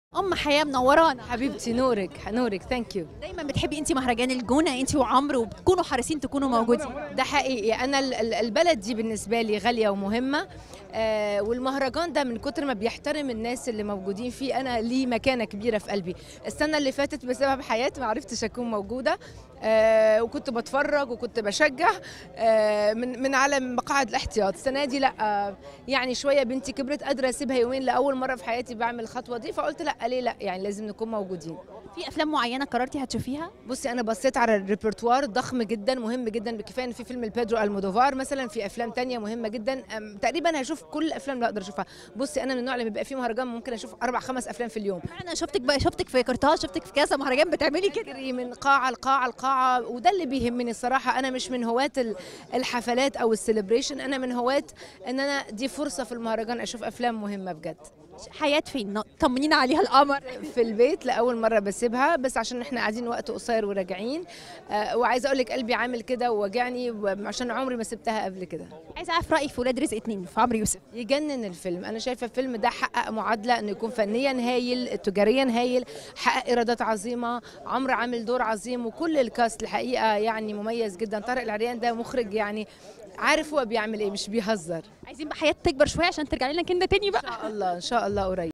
حياة منورانا. حبيبتي نورك نورك، ثانك يو. دايما بتحبي انت مهرجان الجونة انت وعمرو، وبتكونوا حريصين تكونوا موجودين. ده حقيقي، انا البلد دي بالنسبه لي غاليه ومهمه. والمهرجان ده من كتر ما بيحترم الناس اللي موجودين فيه انا ليه مكانه كبيره في قلبي. السنه اللي فاتت بسبب حياتي ما عرفتش اكون موجوده، وكنت بتفرج وكنت بشجع من على مقاعد الاحتياط. السنه دي لا، يعني شويه بنتي كبرت، قادره اسيبها يومين لاول مره في حياتي بعمل الخطوه دي، فقلت لا ليه لا، يعني لازم نكون موجودين. في افلام معينة قررتي هتشوفيها؟ بصي انا بصيت على الريpertoire ضخم جدا مهم جدا، بكفايه ان في فيلم البيدرو المودوفار مثلا، في افلام تانية مهمه جدا. تقريبا هشوف كل الافلام اللي اقدر اشوفها. بصي انا من النوع اللي بيبقى فيه مهرجان ممكن اشوف 4 5 افلام في اليوم. انا شفتك في قرطاج، شفتك في كذا مهرجان بتعملي كده. بجري من قاعه لقاعه لقاعه، وده اللي بيهمني الصراحه. انا مش من هواة الحفلات او السليبريشن، انا من هواة ان انا دي فرصه في المهرجان اشوف افلام مهمه بجد. حياة فين؟ طمنينا عليها القمر. في البيت لاول مره بسيبها، بس عشان احنا قاعدين وقت قصير وراجعين. وعايزه اقول لك قلبي عامل كده ووجعني، عشان عمري ما سبتها قبل كده. عايزه اعرف رايك في ولاد رزق 2 في عمرو يوسف. يجنن الفيلم. انا شايفه الفيلم ده حقق معادله انه يكون فنيا هايل، تجاريا هايل، حقق ايرادات عظيمه. عمرو عامل دور عظيم، وكل الكاست الحقيقه يعني مميز جدا. طارق العريان ده مخرج يعني عارف هو بيعمل ايه، مش بيهزر. عايزين بقى حياة تكبر شوية عشان ترجعي لنا كده تاني بقى. ان شاء الله ان شاء الله قريب.